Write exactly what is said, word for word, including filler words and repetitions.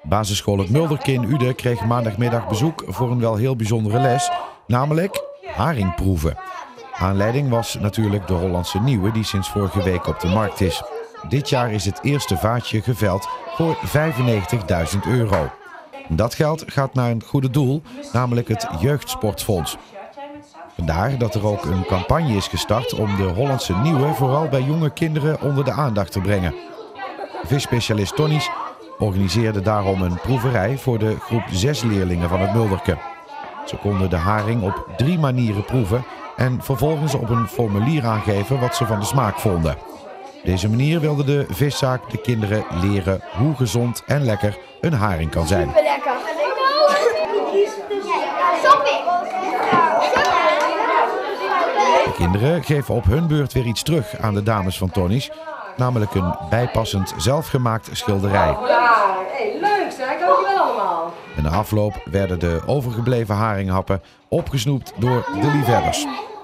Basisschool Het Mulderke in Uden kreeg maandagmiddag bezoek voor een wel heel bijzondere les, namelijk haringproeven. Aanleiding was natuurlijk de Hollandse Nieuwe die sinds vorige week op de markt is. Dit jaar is het eerste vaatje geveld voor vijfennegentigduizend euro. Dat geld gaat naar een goede doel, namelijk het Jeugdsportfonds. Vandaar dat er ook een campagne is gestart om de Hollandse Nieuwe vooral bij jonge kinderen onder de aandacht te brengen. Visspecialist Tonnies organiseerde daarom een proeverij voor de groep zes leerlingen van het Mulderke. Ze konden de haring op drie manieren proeven en vervolgens op een formulier aangeven wat ze van de smaak vonden. Op deze manier wilde de viszaak de kinderen leren hoe gezond en lekker een haring kan zijn. De kinderen geven op hun beurt weer iets terug aan de dames van Tonnies, namelijk een bijpassend zelfgemaakt schilderij. Ja, hey, leuk zeg, dankjewel allemaal. En na afloop werden de overgebleven haringhappen opgesnoept door de liefhebbers.